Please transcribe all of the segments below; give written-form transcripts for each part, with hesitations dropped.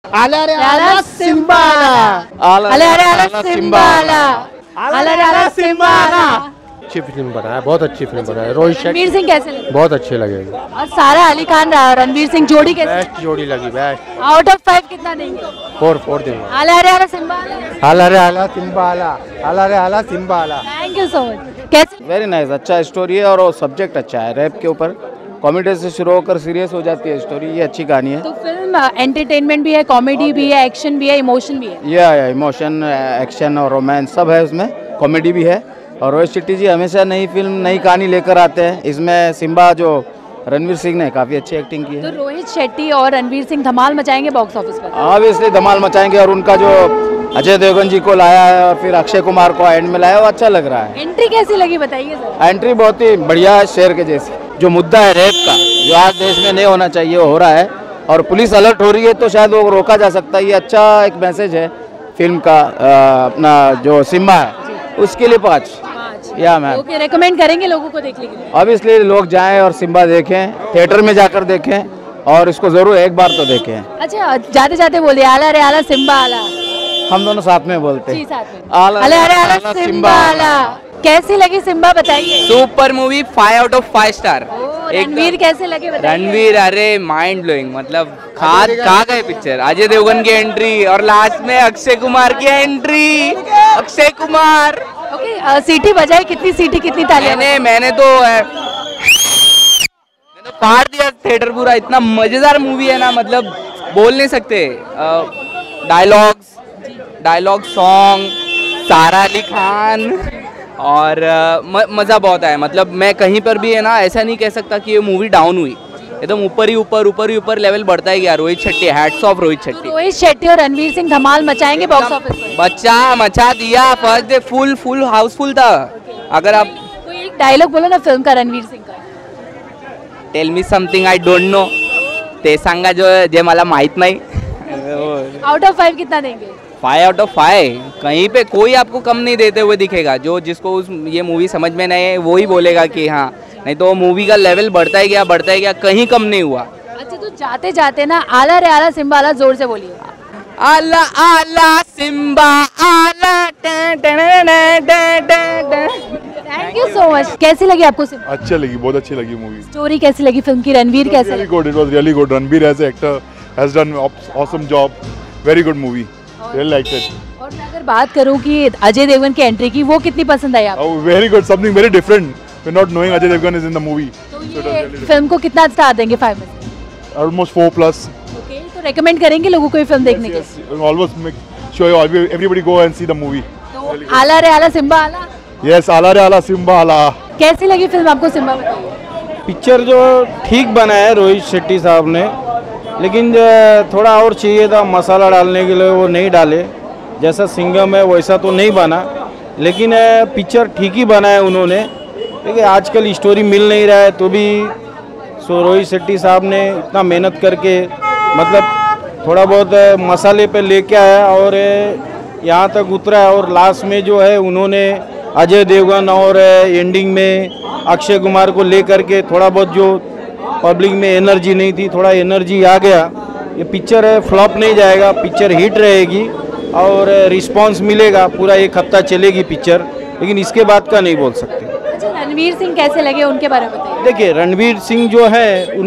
Ala re ala Simbala. Ala Simbala. Ala Simbala. अच्छी film बना है, बहुत अच्छी फिल्म बना है। रोहित शेट्टी, रणवीर सिंह कैसे लगे? बहुत अच्छे लगे। और सारा अली खान रणवीर सिंह जोड़ी कैसे? बेस्ट जोड़ी लगी, बेस्ट। आउट ऑफ 5 कितना देंगे? 4 देंगे। आला रे आला सिम्बाला। आला रे आला सिम्बाला। आला रे आला सिम्बाला। Thank you so much. कैसे? वेरी नाइस, अच्छा स्टोरी है और वो सब्जेक्ट अच्छा है। रैप के ऊपर कॉमेडी से शुरू होकर सीरियस हो जाती है स्टोरी, ये अच्छी कहानी है। तो फिल्म एंटरटेनमेंट भी है, कॉमेडी भी है, एक्शन भी है, इमोशन भी है। ये इमोशन, एक्शन और रोमांस सब है उसमें, कॉमेडी भी है। और रोहित शेट्टी जी हमेशा नई फिल्म नई कहानी लेकर आते हैं। इसमें सिम्बा जो रणवीर सिंह ने काफ़ी अच्छी एक्टिंग की है। तो रोहित शेट्टी और रणवीर सिंह धमाल मचाएंगे बॉक्स ऑफिस पर? ऑब्वियसली धमाल मचाएंगे। और उनका जो अजय देवगन जी को लाया है और फिर अक्षय कुमार को एंड में लाया, वो अच्छा लग रहा है। एंट्री कैसी लगी बताइए जरा। एंट्री बहुत ही बढ़िया है, शेर के जैसी। जो मुद्दा है रेप का, जो आज देश में नहीं होना चाहिए, वो हो रहा है और पुलिस अलर्ट हो रही है, तो शायद वो रोका जा सकता है। ये अच्छा एक मैसेज है फिल्म का। अपना जो सिम्बा है उसके लिए 5 या मैम। ओके, रेकमेंड करेंगे लोगों को देखने के लिए? ऑब्वियसली लोग जाएं और सिम्बा देखें, थिएटर में जाकर देखें और इसको जरूर एक बार तो देखें। अच्छा, जाते जाते बोलिए आला रे आला सिम्बा आला। हम दोनों साथ में बोलते हैं। जी, साथ में। आला रे आला सिम्बा आला। कैसी लगी सिम्बा बताइए? Super movie, 5 out of 5 star. Ranveer कैसे लगे बताइए? रणवीर अरे माइंड ब्लोइंग, मतलब खा गए पिक्चर। अजय देवगन की एंट्री और लास्ट में अक्षय कुमार की एंट्री। अक्षय कुमार। ओके, सीटी बजाई? कितनी सीटी, कितनी तालियां? मैंने तो फाड़ दिया थिएटर पूरा। इतना मजेदार मूवी है ना, मतलब बोल नहीं सकते। डायलॉग, सॉन्ग, सारा अली खान और मज़ा बहुत आया। मतलब मैं कहीं पर भी है ना ऐसा नहीं कह सकता कि ये मूवी डाउन हुई। एकदम ऊपर ही ऊपर लेवल बढ़ता ही गया। Rohit Shetty, hats off Rohit Shetty. रोहित शेट्टी और रणवीर सिंह धमाल मचाएंगे बॉक्स ऑफिस पर? बच्चा मचा दिया। फर्स्ट डे फुल हाउसफुल था। अगर आप कोई एक डायलॉग बोलो ना फिल्म का रणवीर सिंह का। Tell me something I don't know, ते सांगा जे मला माहित नाही। आउट ऑफ 5 कितना देंगे? 5 आउट ऑफ 5। कहीं पे कोई आपको कम नहीं देते हुए दिखेगा। जिसको ये मूवी समझ में नहीं है वो ही बोलेगा कि हाँ, नहीं तो मूवी का लेवल बढ़ता ही गया, कहीं कम नहीं हुआ। अच्छा, तो जाते जाते ना आला रे आला सिम्बा आला जोर से बोलिए। आला आला सिम्बा आला। Thank you so much. कैसी लगी आपको सिम्बा? अच्छी लगी, बहुत अच्छी लगी मूवी। स्टोरी कैसी लगी फिल्म की? रणवीर कैसे लगा? Good, it was really good. Ranveer as actor has done awesome job. Very good movie, really liked it. और मैं अगर बात करूं कि अजय देवगन की एंट्री की, वो कितनी पसंद आई आपको? Very good, something very different. We not knowing Ajay Devgn is in the movie. तो ये फिल्म को कितना स्टार देंगे 5 में से? ऑलमोस्ट 4+। ओके, तो रेकमेंड करेंगे लोगों को ये फिल्म देखने के लिए? Almost make sure everybody go and see the movie. तो आला रे आला सिम्बा आला। यस, आला रे आला सिम्बा आला। कैसी लगी फिल्म आपको सिम्बा बताइए? पिक्चर जो ठीक बना है रोहित शेट्टी साहब ने, लेकिन थोड़ा और चाहिए था मसाला डालने के लिए, वो नहीं डाले। जैसा सिंघम है वैसा तो नहीं बना, लेकिन पिक्चर ठीक ही बना है उन्होंने। देखिए आजकल स्टोरी मिल नहीं रहा है, तो भी रोहित शेट्टी साहब ने इतना मेहनत करके मतलब थोड़ा बहुत मसाले पे लेके आया और यहाँ तक उतरा है। और लास्ट में जो है उन्होंने अजय देवगन और एंडिंग में अक्षय कुमार को लेकर के थोड़ा बहुत जो पब्लिक में एनर्जी नहीं थी, थोड़ा एनर्जी आ गया। ये पिक्चर फ्लॉप नहीं जाएगा, पिक्चर हिट रहेगी और रिस्पांस मिलेगा। पूरा 1 हफ्ता चलेगी पिक्चर, लेकिन इसके बाद का नहीं बोल सकते। अच्छा, रणवीर सिंह कैसे लगे, उनके बारे में बताइए? देखिए रणवीर सिंह जो है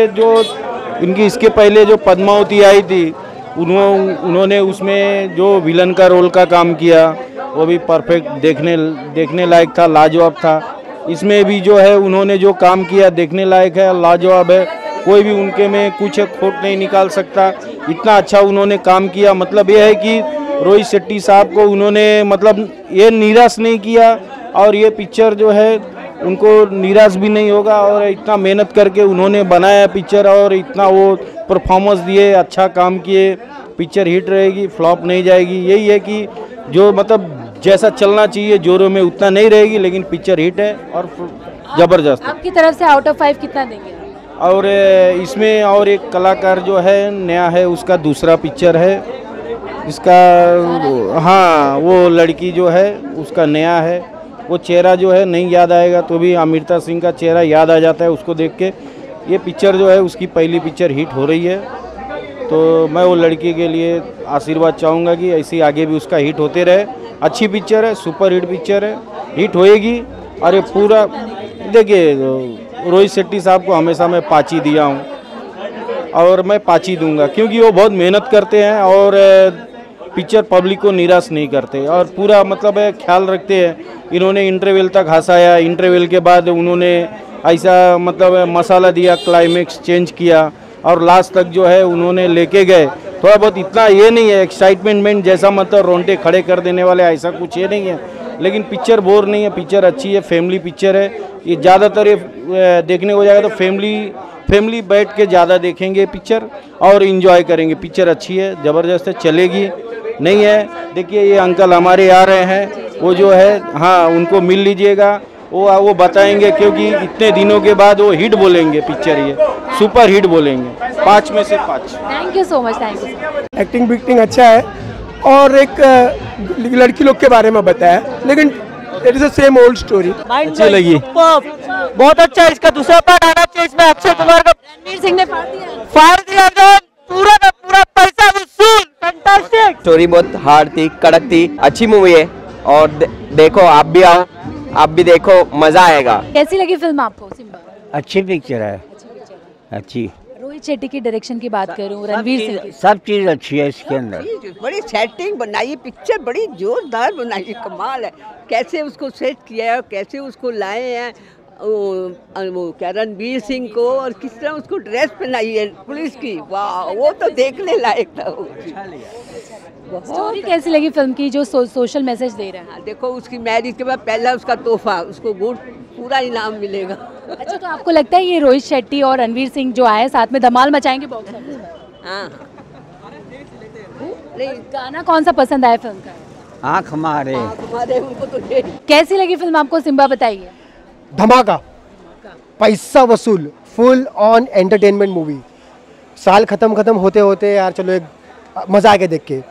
उनकी इसके पहले जो पद्मावती आई थी, उन्होंने उसमें जो विलन का रोल का काम किया, वो भी परफेक्ट देखने लायक था, लाजवाब था। इसमें भी जो है उन्होंने जो काम किया देखने लायक है, लाजवाब है। कोई भी उनके में कुछ खोट नहीं निकाल सकता, इतना अच्छा उन्होंने काम किया। मतलब ये है कि रोहित शेट्टी साहब को उन्होंने मतलब ये निराश नहीं किया और ये पिक्चर जो है उनको निराश भी नहीं होगा। और इतना मेहनत करके उन्होंने बनाया पिक्चर और इतना वो परफॉर्मेंस दिए, अच्छा काम किए। पिक्चर हिट रहेगी, फ्लॉप नहीं जाएगी। यही है कि जो मतलब जैसा चलना चाहिए जोरों में उतना नहीं रहेगी, लेकिन पिक्चर हिट है और ज़बरदस्त। आपकी तरफ से आउट ऑफ 5 कितना देंगे? और इसमें और एक कलाकार जो है नया है, उसका दूसरा पिक्चर है इसका। हाँ, वो लड़की जो है उसका नया है। वो चेहरा जो है नहीं याद आएगा तो भी अमृता सिंह का चेहरा याद आ जाता है उसको देख के। ये पिक्चर जो है उसकी पहली पिक्चर हिट हो रही है, तो मैं वो लड़की के लिए आशीर्वाद चाहूँगा कि ऐसे ही आगे भी उसका हिट होते रहे। अच्छी पिक्चर है, सुपर हिट पिक्चर है, हिट होएगी। अरे पूरा देखिए, रोहित शेट्टी साहब को हमेशा मैं पाची दिया हूँ और मैं पाची दूंगा, क्योंकि वो बहुत मेहनत करते हैं और पिक्चर पब्लिक को निराश नहीं करते और पूरा मतलब ख्याल रखते हैं। इन्होंने इंटरवल तक हंसाया, इंटरवल के बाद उन्होंने ऐसा मतलब मसाला दिया, क्लाइमेक्स चेंज किया और लास्ट तक जो है उन्होंने लेके गए। थोड़ा बहुत इतना ये नहीं है एक्साइटमेंट जैसा, मतलब रोंगटे खड़े कर देने वाले ऐसा कुछ ये नहीं है, लेकिन पिक्चर बोर नहीं है, पिक्चर अच्छी है, फैमिली पिक्चर है। ये ज़्यादातर ये देखने को जाएगा तो फैमिली बैठ के ज़्यादा देखेंगे पिक्चर और इन्जॉय करेंगे। पिक्चर अच्छी है, ज़बरदस्त है, चलेगी। नहीं है देखिए, ये अंकल हमारे आ रहे हैं, वो जो है हाँ उनको मिल लीजिएगा, वो बताएंगे, क्योंकि इतने दिनों के बाद वो हिट बोलेंगे पिक्चर, ये सुपर हिट बोलेंगे, 5 में से 5। Thank you so much, thank you. Acting बिक्टिंग अच्छा है और एक लड़की लोग के बारे में बताया, लेकिन it is the same old story. अच्छी लगी, बहुत अच्छा। इसका दूसरा पार्ट आना चाहिए, इसमें अक्षय कुमार का रणवीर सिंह ने फाड़ दिया तो पूरा का पूरा पैसा वसूल। फैंटास्टिक स्टोरी बहुत हार्ड थी, कड़क थी, अच्छी मूवी है और देखो आप भी आओ, आप भी देखो, मजा आएगा। कैसी लगी फिल्म आपको सिम्बा? अच्छी पिक्चर है, अच्छी। रोहित शेट्टी की डायरेक्शन की बात करूं, रणवीर सिंह की, सब चीज़ अच्छी है इसके अंदर। बड़ी सेटिंग बनाई, पिक्चर बड़ी जोरदार बनाई, कमाल है। कैसे उसको सेट किया है, कैसे उसको लाए हैं वो क्या रणवीर सिंह को, और किस तरह उसको ड्रेस पहनाई है पुलिस की, वाह वो तो देखने लायक था। स्टोरी कैसी लगी फिल्म की, जो सोशल मैसेज दे रहा है? देखो उसकी मैरिज के बाद पहला उसका तोहफा, उसको पूरा इनाम मिलेगा। अच्छा, तो आपको लगता है ये रोहित शेट्टी और रणवीर सिंह जो आए साथ में धमाल मचाएंगे बॉक्स ऑफिस पर? हाँ। नहीं, गाना कौन सा पसंद आया फिल्म का? आँख मारे। उनको तो कैसी लगी फिल्म आपको सिम्बा, बताइए? धमाका, पैसा वसूल, फुल ऑन एंटरटेनमेंट मूवी। साल खत्म होते होते यार चलो एक मज़ा आ गया देख के।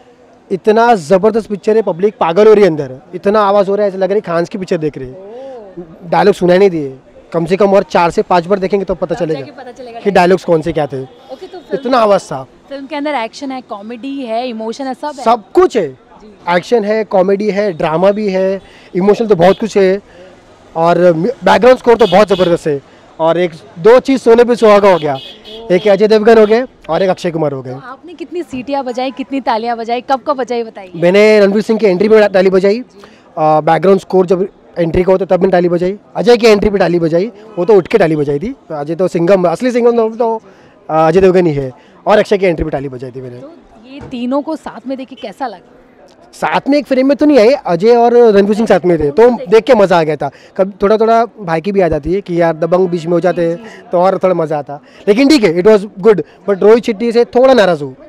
इतना ज़बरदस्त पिक्चर है, पब्लिक पागल हो रही है अंदर, इतना आवाज़ हो रहा है ऐसा लग रहा है खान्स की पिक्चर देख रहे हैं। डायलॉग सुनाई नहीं दिए, कम से कम और 4 से 5 बार देखेंगे तो पता चलेगा कि डायलॉग्स कौन से क्या थे। इतना आवाज़ था। फिल्म के अंदर एक्शन है, कॉमेडी है, इमोशन है, सब कुछ है। एक्शन है, कॉमेडी है, ड्रामा भी है, इमोशन तो बहुत कुछ है और बैकग्राउंड स्कोर तो बहुत ज़बरदस्त है। और एक 2 चीज़ सोने पे सुहागा हो गया, एक अजय देवगन हो गए और एक अक्षय कुमार हो गए। तो आपने कितनी सीटियां बजाई, कितनी तालियां बजाई, कब बजाई, बताइए? मैंने रणवीर सिंह की एंट्री पे ताली बजाई, बैकग्राउंड स्कोर जब एंट्री का होता तब मैंने ताली बजाई, अजय की एंट्री पे ताली बजाई, वो तो उठ के ताली बजाई थी। अजय तो सिंघम, असली सिंघम तो अजय देवगन ही है, और अक्षय की एंट्री पे ताली बजाई थी मैंने। तो ये तीनों को साथ में देख के कैसा लगा? साथ में एक फ्रेम में तो नहीं आए, अजय और रणवीर सिंह साथ में थे तो देख के मज़ा आ गया था। कभी थोड़ा भाई की भी आ जाती है कि यार दबंग बीच में हो जाते हैं तो और थोड़ा मज़ा आता, लेकिन ठीक है, it was good. But Rohit Shetty से थोड़ा नाराज़ हूँ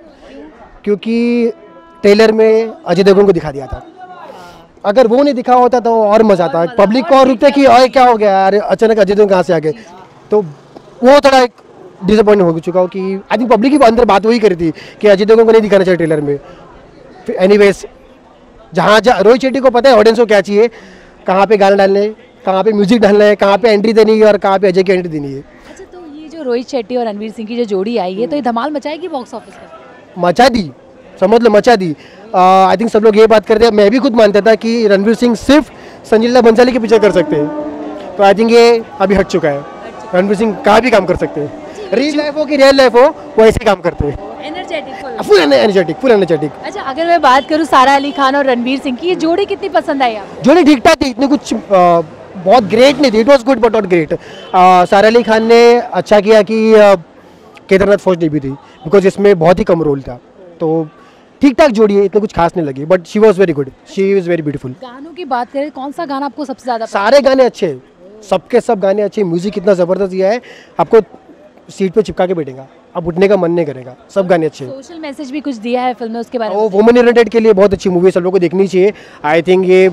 क्योंकि ट्रेलर में अजय देवगन को दिखा दिया था, अगर वो नहीं दिखा होता तो और मज़ा आता। पब्लिक को और रुकते कि अरे क्या हो गया यार, अचानक अजय देवगन कहाँ से आ गए, तो वो थोड़ा एक डिसअपॉइंट हो चुका हूँ कि आई थिंक पब्लिक की अंदर बात वही करी थी कि अजय देवगन को नहीं दिखाना चाहिए ट्रेलर में। एनीवेज, जहाँ रोहित शेट्टी को पता है ऑडियंस को क्या चाहिए, कहाँ पे गाना डालने, कहाँ पे म्यूजिक डालना है, कहाँ पे एंट्री देनी है और कहाँ पे अजय की एंट्री देनी है। अच्छा, तो ये जो रोहित शेट्टी और रणवीर सिंह की जो जोड़ी आई है, तो ये धमाल मचाएगी बॉक्स ऑफिस पर? मचा दी, समझ लो मचा दी। आई थिंक सब लोग ये बात करते हैं, मैं भी खुद मानता था कि रणवीर सिंह सिर्फ संजय लीला भंसाली की पिक्चर कर सकते हैं, तो आई थिंक ये अभी हट चुका है। रणवीर सिंह कहाँ भी काम कर सकते हैं, रियल लाइफ हो कि रियल लाइफ हो वो ऐसे काम करते हैं, फुल एनर्जेटिक। अच्छा, अगर मैं बात करूँ सारा अली खान और रणवीर सिंह की, ये जोड़ी कितनी पसंद आई आपको? जोड़ी ठीक ठाक थी, इतनी कुछ बहुत ग्रेट नहीं थी, it was good but not great. Sara Ali Khan ने अच्छा किया कि केदारनाथ फौज नहीं भी थी, बिकॉज इसमें बहुत ही कम रोल था, तो ठीक ठाक जोड़ी है, इतनी कुछ खास नहीं लगी, but she was very good, she is very beautiful. गानों की बात करें, कौन सा गाना आपको सबसे ज़्यादा? सारे गाने अच्छे, सबके सब गाने अच्छे, म्यूजिक इतना ज़बरदस्त दिया है, आपको सीट पे चिपका के बैठेगा, अब उठने का मन नहीं करेगा, सब गाने अच्छे। सोशल मैसेज भी कुछ दिया है फिल्म में, उसके बारे में? वुमेन ओरिएंटेड के लिए बहुत अच्छी मूवी है, सब लोगों को देखनी चाहिए। आई थिंक ये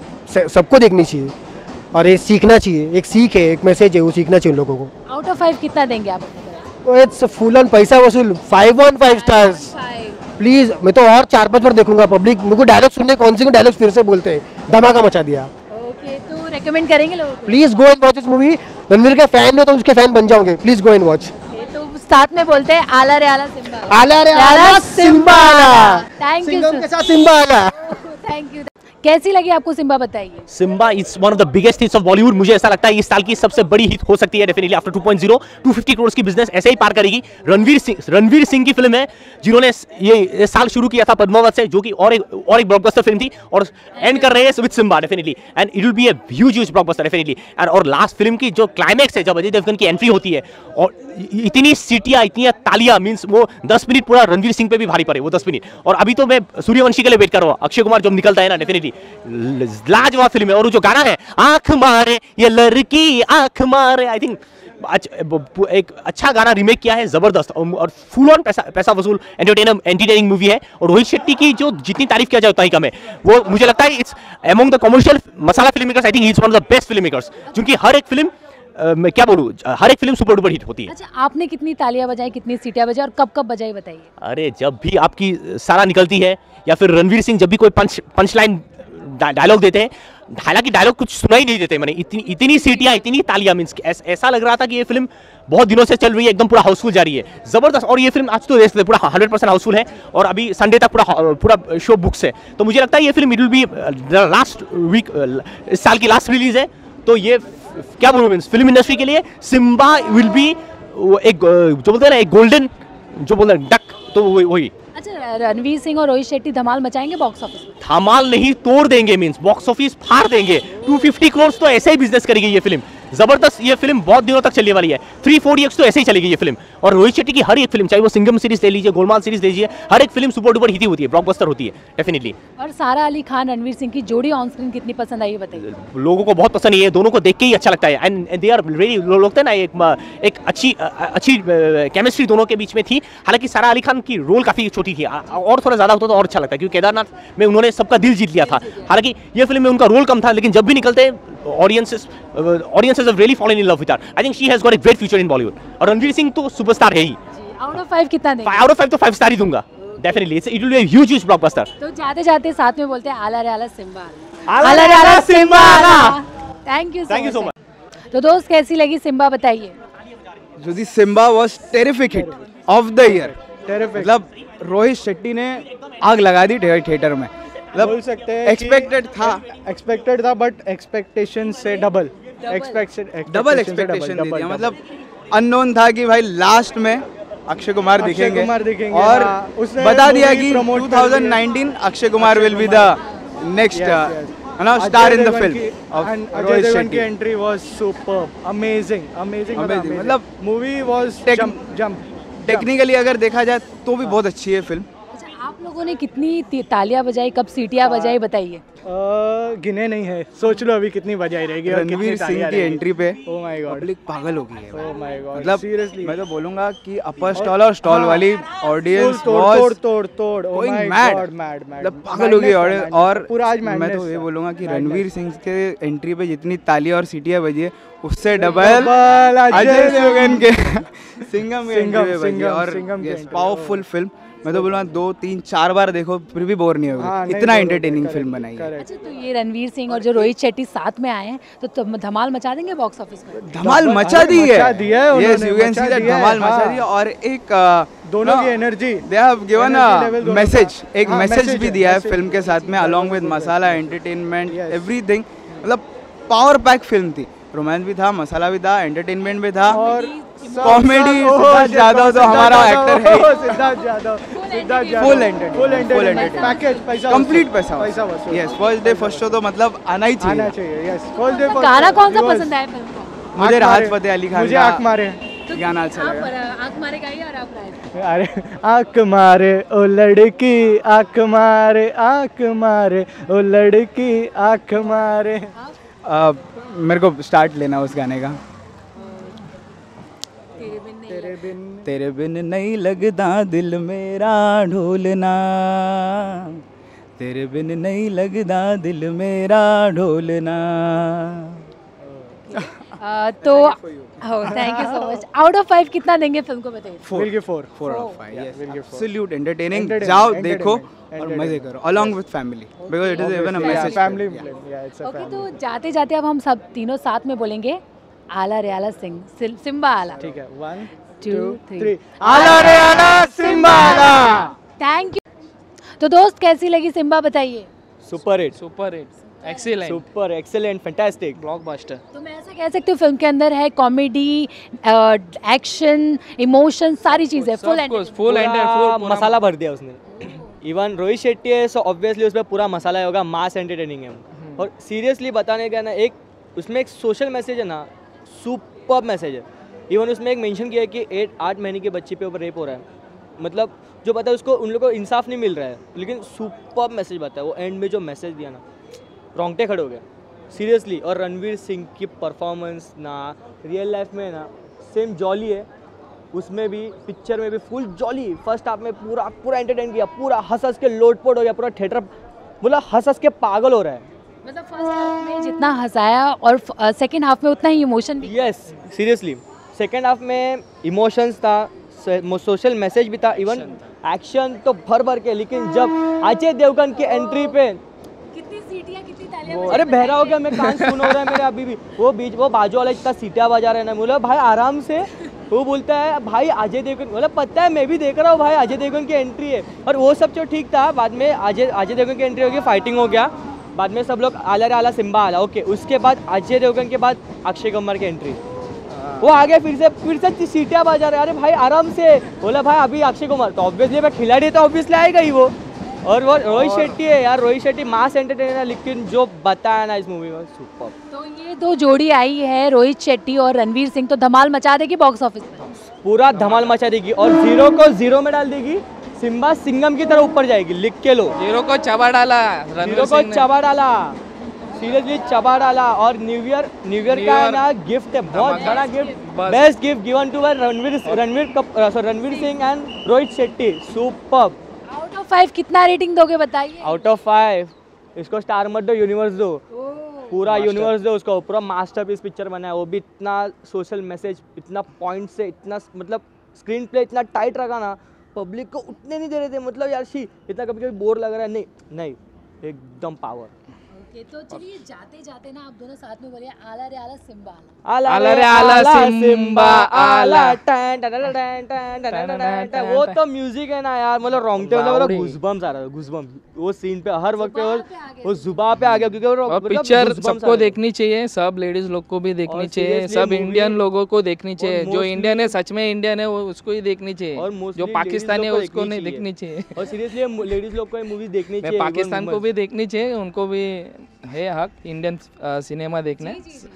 सबको देखनी चाहिए और ये सीखना चाहिए, एक सीख है, एक मैसेज है, वो सीखना चाहिए उन लोगों को। आउट ऑफ 5 कितना देंगे आप? इट्स फुल ऑन पैसा वसूल, 5 on 5 स्टार्स प्लीज। मैं तो और 4-5 बार देखूंगा। पब्लिक मेरे को डायलॉग सुनने, कौन से डायलॉग फिर से बोलते हैं, धमाका मचा दिया। ओके, तो रेकमेंड करेंगे लोगों को? Please go and watch this movie. Ranveer का फैन हो तो उसके फैन बन जाओगे, प्लीज गो एंड वॉच। तो साथ में बोलते हैं आला रे आला सिम्बा आला रे आला सिम्बा आला। थैंक यू सिंघम के साथ सिम्बा आला। Thank you. कैसी लगी आपको सिम्बा, बताइए। Simmba is one of the biggest hits of Bollywood. मुझे ऐसा लगता है इस साल की सबसे बड़ी हिट हो सकती है डेफिनेटली। आफ्टर 2.0 250 करोड़ की बिजनेस ऐसे ही पार करेगी। रणवीर सिंह की फिल्म है जिन्होंने ये साल शुरू किया था पद्मावत से, जो कि और एक ब्लॉकबस्टर फिल्म थी, और एंड कर रहे हैं with Simmba definitely, and it will be a huge blockbuster definitely. और लास्ट फिल्म की जो क्लाइमैक्स है, जब अजय देवगन की एंट्री होती है और इतनी सीटियां, इतनी तालियां, मींस वो 10 मिनट पूरा रणवीर सिंह पे भी भारी पड़े वो 10 मिनट। और अभी तो मैं सूर्यवंशी के लिए वेट कर रहा हूँ, अक्षय कुमार जब निकलता है ना डेफिनेटली लाजवाब फिल्म है। और वो जो गाना है आंख मारे ये लड़की आंख मारे, आई थिंक एक अच्छा गाना रिमेक किया है, जबरदस्त और फुल ऑन पैसा वसूल एंटरटेनिंग मूवी है। और रोहित शेट्टी की जो जितनी तारीफ किया जाए उतना ही कम है। वो मुझे लगता है it's among the commercial masala film makers, I think he is one of the best film makers, जिनकी हर एक फिल्म मैं क्या बोलूं, हर एक फिल्म सुपर डुपर हिट होती है। अच्छा, आपने कितनी तालियां बजाई, कितनी सीटियां बजाई और कब कब बजाई, बताइए। अरे जब भी आपकी सारा निकलती है, या फिर रणवीर सिंह जब भी कोई पंच लाइन डायलॉग देते हैं, हालांकि डायलॉग कुछ सुना ही नहीं देते मैंने, इतनी सीटियां, इतनी तालियां, मींस ऐसा लग रहा था कि ये फिल्म बहुत दिनों से चल रही है, एकदम पूरा हाउसफुल जा रही है, जबरदस्त। और ये फिल्म आज तो देख पूरा 100% हाउसफुल है, और अभी संडे तक पूरा शो बुक्स है। तो मुझे लगता है ये film it will be last week, इस साल की लास्ट रिलीज है। तो ये क्या बोलूं, मींस फिल्म इंडस्ट्री के लिए सिम्बा विल बी एक जो बोलते हैं ना, एक गोल्डन जो बोलते हैं डक, तो वही। अच्छा, रणवीर सिंह और रोहित शेट्टी धमाल मचाएंगे बॉक्स ऑफिस में? धमाल नहीं, तोड़ देंगे, मींस बॉक्स ऑफिस फाड़ देंगे। 250 करोड़ तो ऐसे ही बिजनेस करेगी ये फिल्म, जबरदस्त। ये फिल्म बहुत दिनों तक चलने वाली है। 3-4 तो ऐसे ही चलेगी ये फिल्म। और रोहित शेट्टी की हर एक फिल्म, चाहे वो सिंघम सीरीज ले लीजिए, गोलमाल सीरीज ले लीजिए, हर एक फिल्म सुपर डुपर हिट होती है, ब्लॉकबस्टर होती है डेफिनेटली। और सारा अली खान रणवीर सिंह की जोड़ी ऑन स्क्रीन कितनी पसंद आई, बताइए। लोगों को बहुत पसंद है, दोनों को देख के ही अच्छा लगता है, एंड दे आर वेरी, लगता है ना एक अच्छी केमिस्ट्री दोनों के बीच में थी। हालांकि सारा अली खान की रोल काफी छोटी थी, और थोड़ा ज्यादा होता तो और अच्छा लगता है, क्योंकि केदारनाथ में उन्होंने सबका दिल जीत लिया था। हालांकि ये फिल्म में उनका रोल कम था, लेकिन जब भी निकलते audiences have really fallen in love with her. I think she has got a great future in Bollywood. और रणवीर सिंह तो सुपरस्टार है ही। आउट ऑफ 5 कितना देंगे? आउट ऑफ 5 तो 5 स्टार ही दूंगा definitely. It will be a huge blockbuster. तो जाते जाते साथ में बोलते हैं आला रे आला सिम्बा, आला रे आला सिम्बा आला। Thank you so much. तो दोस्त, कैसी लगी सिम्बा, बताइए। जो Simmba was terrific hit of the year. मतलब रोहित शेट्टी ने आग लगा दी थिएटर में, बोल सकते हैं एक्सपेक्टेड था बट एक्सपेक्टेशन से डबल एक्सपेक्टेशन दे दिया। मतलब अननोन था कि भाई लास्ट में अक्षय कुमार दिखेंगे और बता दिया कि 2019 Akshay Kumar will be the next star in the film. Ajay Devgn की एंट्री वाज सुपर्ब, अमेजिंग। मतलब मूवी वाज जंप। टेक्निकली अगर देखा जाए तो भी बहुत अच्छी है फिल्म। आप लोगों ने कितनी तालियां बजाई, कब सीटियां बजाई, बताइए। गिने नहीं है, सोच लो अभी कितनी बजाई रहेगी। रणवीर सिंह की एंट्री पे ओह माय गॉड, पब्लिक पागल हो गई है। ओह माय गॉड, मतलब सीरियसली मैं तो बोलूंगा कि अपर स्टॉल और स्टॉल वाली ऑडियंस तोड़ गोइंग मैड, मतलब पागल हो गई ऑडियंस। और मैं तो ये बोलूंगा कि रणवीर सिंह के एंट्री पे जितनी तालियां और सीटियां बजी है, उससे डबल अजय देवगन के सिंघम के एंट्री पे बजी। और पावरफुल फिल्म, मैं तो बोलूँगा 2, 3, 4 बार देखो फिर भी बोर नहीं होगा, इतना एंटरटेनिंग फिल्म बनाई है। अच्छा, तो ये रणवीर सिंह और जो रोहित शेट्टी साथ में आए हैं, तो धमाल मचा देंगे बॉक्स ऑफिस में? धमाल मचा दी है, yes you can see that, धमाल मचा दी है। और एक दोनों की energy, they have given a message, एक मैसेज भी दिया है फिल्म के साथ में, along with masala, entertainment, everything. मतलब पावर पैक फिल्म थी, रोमांस भी था, मसाला भी था, एंटरटेनमेंट भी था, और कॉमेडी। सिद्धार्थ यादव तो हमारा एक्टर है, Siddharth Yadav full entertainment package, पैसा कंप्लीट पैसा वसूल। Yes, first day first show तो मतलब आना ही चाहिए। Yes, first day. गाना कौन सा पसंद आया फिल्म को? मुझे राहत फतेह अली खान, मुझे आंख मारे गाना अच्छा लगा। आंख मारे गाइए और आप गाइए। अरे आंख मारे ओ लड़की, आंख मारे ओ लड़की, आंख मारे। मेरे को स्टार्ट लेना उस गाने का। तेरे बिन नहीं लगदा दिल मेरा ढोलना, तेरे बिन नहीं लगदा दिल मेरा ढोलना। तो thank you so much. Out of 5 कितना देंगे फिल्म को, बताइए। 4 out of 5। एब्सोल्यूट एंटरटेनिंग, जाओ देखो और मजे करो along with family, because it is even a message family film. Okay, तो जाते जाते अब हम सब तीनों साथ में बोलेंगे आला रे आला सिंह, सिम्बा आला। ठीक है, 1 2 3 आला रे आला सिम्बा आला। Thank you. तो दोस्त कैसी लगी सिम्बा बताइए। Super hit, super hit, excellent, super excellent, fantastic, blockbuster. तो मैं ऐसा कह सकती हूँ फिल्म के अंदर है कॉमेडी, एक्शन, इमोशन, सारी चीजें फुल मसाला भर दिया उसने। इवन रोहित शेट्टी है सो ऑब्वियसली उसमें पूरा मसाला होगा, मास एंटरटेनिंग है। और सीरियसली बताने का ना, एक उसमें एक सोशल मैसेज है ना, सुपर मैसेज है। इवन उसमें एक मेंशन किया है कि 8 महीने के बच्चे पे ऊपर रेप हो रहा है, मतलब जो पता है उसको, उन लोगों को इंसाफ नहीं मिल रहा है, लेकिन सुपर मैसेज बताया वो। एंड में जो मैसेज दिया ना, रोंगटे खड़े हो गए सीरियसली। और रणवीर सिंह की परफॉर्मेंस ना रियल लाइफ में ना सेम जॉली है, उसमें भी पिक्चर में भी फुल जॉली। फर्स्ट हाफ में पूरा एंटरटेन किया, पूरा हंस के लोटपोट हो गया, पूरा थिएटर बोला हंस के पागल हो रहा है। मतलब फर्स्ट हाफ में जितना हंसाया और सेकंड हाफ में उतना ही इमोशन भी। यस सीरियसली, सेकंड हाफ में इमोशंस था, सोशल मैसेज भी था, इवन एक्शन तो भर के। लेकिन जब अजय देवगन की एंट्री पे कितनी सीटियां, कितनी तालियां, अरे बहरा हो गया, मैं कान सुन हो रहा है मेरे अभी भी। वो बाजू वाला इतना सीटियां बजा रहा है ना, बोला भाई आराम से। वो बोलता है भाई अजय देवगन, बोला पता है मैं भी देख रहा हूँ भाई, अजय देवगन की एंट्री है। और वो सब जो ठीक था, बाद में अजय देवगन की एंट्री हो गई, फाइटिंग हो गया, बाद में सब लोग आला रे आला सिम्बा आला, ओके। उसके बाद अजय देवगन के बाद अक्षय कुमार की एंट्री, वो आगे फिर से सीटियां बजा रहे। अरे भाई आराम से, बोला भाई अभी अक्षय कुमार तो ऑब्वियसली मैं खिलाड़ी तो ऑब्वियसली आएगा ही वो। और वो रोहित शेट्टी है यार, रोहित शेट्टी मास एंटरटेनर है, लेकिन जो बताया ना इस मूवी में सुपर। तो ये दो जोड़ी आई है रोहित शेट्टी और रणवीर सिंह, तो धमाल मचा देगी बॉक्स ऑफिस में, पूरा धमाल मचा देगी। और 0 को 0 में डाल देगी, सिम्बा सिंघम की तरह ऊपर जाएगी, लिख के लो। 0 को चबा डाला, 0 को चबा डाला, सीरियसली चबा डाला। और न्यू ईयर का ना गिफ्ट है, बहुत बड़ा gift, best gift given to Ranveer Singh and Rohit Shetty, super. Out of 5 कितना रेटिंग दोगे बताइए। आउट ऑफ 5 इसको स्टार मत दो, यूनिवर्स दो, पूरा यूनिवर्स दो उसको, पूरा मास्टरपीस पिक्चर बना है। वो भी इतना सोशल मैसेज, इतना पॉइंट से, इतना मतलब स्क्रीन प्ले इतना टाइट रखा ना, पब्लिक को उतने नहीं दे रहे थे, मतलब यार इतना कभी बोर लग रहा है, नहीं एकदम पावर। तो चलिए जाते जाते ना आप दोनों साथ में बोलिए आला रे आला सिम्बा आला रे आला सिम्बा आला। वो तो म्यूजिक है ना यार, मतलब रोंगटे मतलब घुसबम्स आ रहा है, घुसबम्स वो सीन पे हर वक्त वो जुबान पे आ गया, क्योंकि वो पिक्चर सबको देखनी चाहिए, सब लेडीज लोग को भी देखनी चाहिए, सब इंडियन लोगों को देखनी चाहिए। जो इंडियन है सच में इंडियन है वो उसको ही देखनी चाहिए, और जो पाकिस्तानी है उसको नहीं देखनी चाहिए। और सीरियसली लेडीज लोग को ये मूवी देखनी चाहिए, पाकिस्तान को भी देखनी चाहिए, उनको भी है हक इंडियन सिनेमा देखने,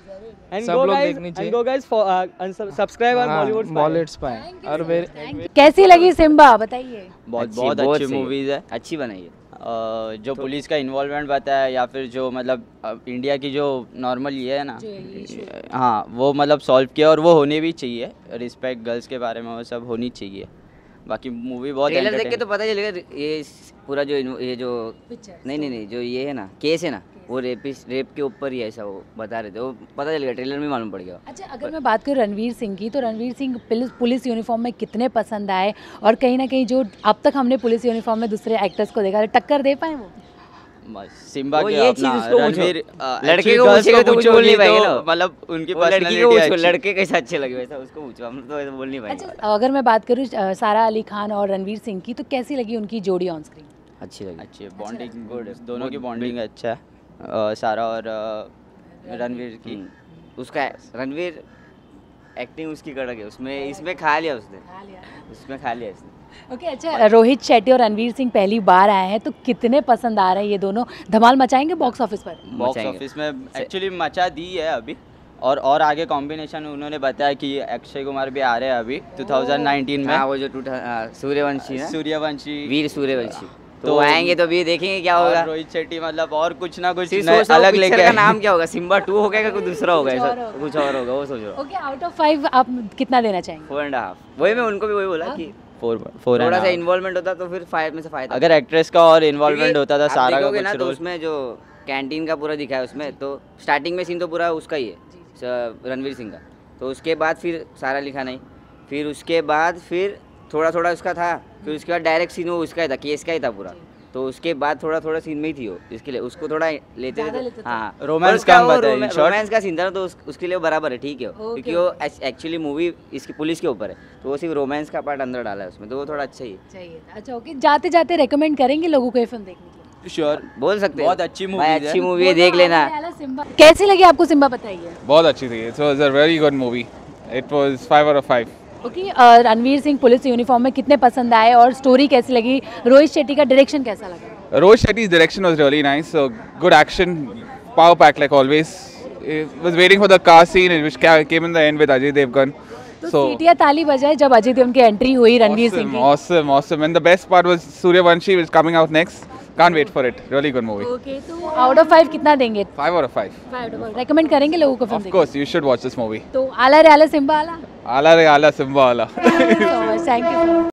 सब लोग देखनी चाहिए। go guys for subscribe on Bollywood Spy। और कैसी लगी सिम्बा बताइए। बहुत अच्छी मूवीज है, अच्छी बनाई है। जो पुलिस का इन्वॉल्वमेंट बताया, या फिर जो मतलब इंडिया की जो नॉर्मल ये है ना, हाँ वो मतलब सॉल्व किया, और वो होने भी चाहिए। रिस्पेक्ट गर्ल्स के बारे में वो सब होनी चाहिए। बाकी मूवी बहुत ट्रेलर देख के तो पता चलेगा, ये पूरा जो ये जो नहीं जो ये है ना केस है ना, वो रेप के ऊपर ही ऐसा वो बता रहे थे, वो पता चलेगा, ट्रेलर में मालूम पड़ गया। अच्छा, अगर मैं बात करूँ रणवीर सिंह की, तो रणवीर सिंह पुलिस यूनिफॉर्म में कितने पसंद आए, और कहीं ना कहीं जो अब तक हमने पुलिस यूनिफॉर्म में दूसरे एक्टर्स को देखा, टक्कर दे पाए वो? सिम्बा के ये अपना रणवीर लड़के को पूछेगा तो कुछ बोल नहीं पाएंगे ना, मतलब उनकी लड़की को पूछो, लड़के कैसे अच्छे लगे वैसा उसको पूछो, हम तो ऐसा बोल नहीं पाएंगे। अच्छा, अगर मैं बात करूँ सारा अली खान और रणवीर सिंह की, तो कैसी लगी उनकी जोड़ी ऑन स्क्रीन? अच्छी लगी, अच्छी है, बॉन्डिंग गुड, दोनों की बॉन्डिंग अच्छा है, सारा और रणवीर की। उसका रणवीर एक्टिंग उसकी कड़क है, उसमें इसमें खा लिया उसने, उसमें खा लिया इसने। ओके, अच्छा, रोहित शेट्टी और रणवीर सिंह पहली बार आए हैं, तो कितने पसंद आ रहे हैं ये दोनों? धमाल मचाएंगे बॉक्स ऑफिस पर? बॉक्स ऑफिस में एक्चुअली मचा दी है अभी, और आगे कॉम्बिनेशन उन्होंने बताया कि अक्षय कुमार भी आ रहे हैं अभी 2019 में। वो जो सूर्यवंशी वीर सूर्यवंशी तो आएंगे, तो भी देखेंगे क्या होगा। रोहित शेट्टी मतलब और कुछ ना कुछ अलग लेके, का नाम क्या होगा, सिम्बा 2 होगा या कुछ दूसरा होगा, ऐसा कुछ और होगा, वो सोचो। ओके, आउट ऑफ 5 आप कितना देना चाहेंगे? 4.5। वही मैं उनको भी वही बोला कि 4 थोड़ा सा इन्वॉल्वमेंट होता तो फिर 5 में से फायदा। अगर एक्ट्रेस का और इन्वॉल्वमेंट होता था सारा का कुछ तो उसमें जो कैंटीन का पूरा दिखाया उसमें, तो स्टार्टिंग में सीन तो पूरा उसका ही है रणवीर सिंह का, तो उसके बाद फिर सारा लिखा नहीं, फिर उसके बाद फिर थोड़ा उसका था, फिर उसके बाद डायरेक्ट सीन वो उसका ही था, केस का ही था पूरा, तो उसके बाद थोड़ा थोड़ा सीन में ही थी वो, इसके लिए उसको थोड़ा लेते थे। हाँ रोमांस का बताइए, रोमांस का सीन था तो उसके लिए बराबर है, ठीक है, क्योंकि वो एक्चुअली मूवी इसकी पुलिस के ऊपर है, तो वो सिर्फ रोमांस का पार्ट अंदर डाला है उसमें, तो वो थोड़ा अच्छा ही है। अच्छा ओके, जाते जाते रेकमेंड करेंगे लोगों को ये फिल्म देखने के लिए? श्योर, बोल सकते हैं, बहुत अच्छी मूवी है, अच्छी मूवी है, देख लेना। कैसी लगी आपको सिम्बा, बताइए? बहुत अच्छी थी, it was a very good movie, it was 5 out of 5। Okay, Ranveer Singh police uniform में कितने पसंद आए और स्टोरी कैसी लगी? रोहित शेट्टी का डायरेक्शन कैसा लगा? Rohit Shetty's direction was really nice, so good action, power pack like always. I was waiting for the car scene which came in the end with Ajay Devgan. तो सीटियां ताली बजाए जब अजय देवगन की एंट्री हुई रणवीर सिंह की। Awesome. And the best part was Suryavanshi is coming out next. Can't wait for it. Really good movie. Okay, तो out of 5 कितना देंगे? 5 out of 5. 5 out of 5 recommend करेंगे लोगों को film? Of course, you should watch this movie. तो आला रे आला सिम्बा आला। आला रे आला सिम्बा आला। Thank you.